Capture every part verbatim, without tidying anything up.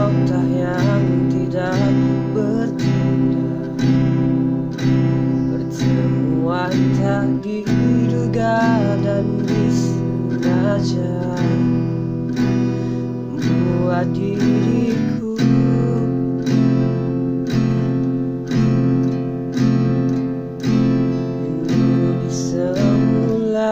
nokta yang tidak bertindak, pertemuan tak diduga dan disengaja membuat diriku rindu di semula.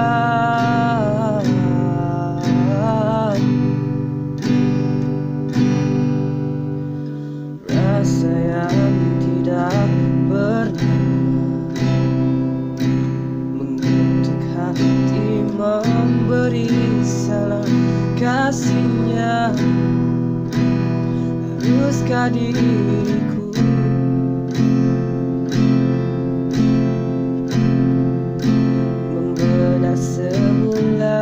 Rasa yang tidak bernama mengutuk hati, memberi salam kasihnya. Haruskah diriku membelah semula?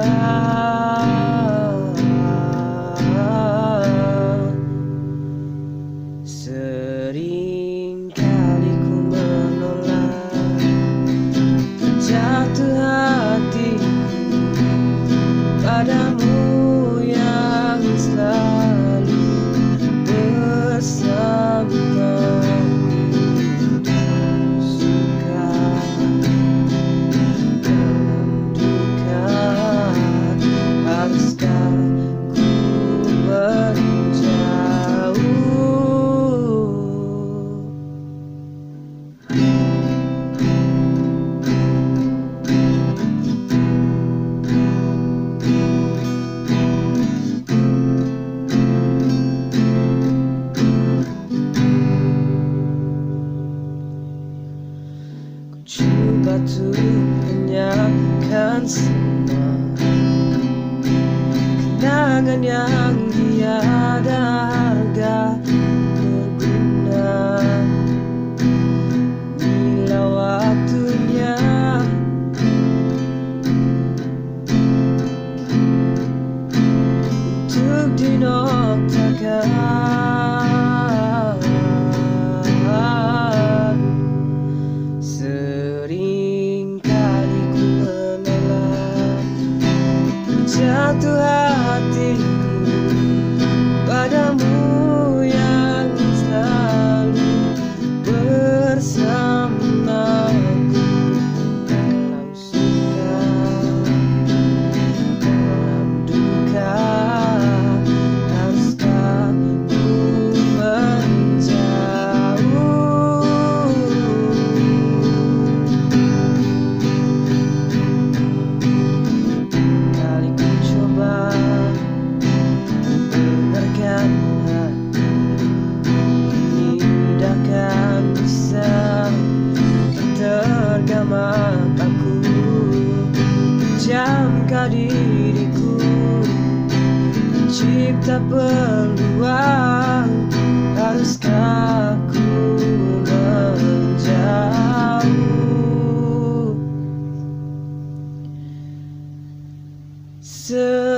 Sering kali ku menolak jatuh hatiku padamu yang selalu bersamaku. Suka dalam duka, haruskah ku menjauh? Coba tuh tanyakan semua kenangan yang tiada harga berguna. Bila waktunya untuk dinoktakan. Jatuh hatiku padamu yang selalu bersamaku dalam suka, dalam duka. Haruskah ku menjauh? Kali ku coba dengarkan hati ini, takkan bisa tergama aku. Jamkah diriku mencipta peluang? Haruskah ku menjauh?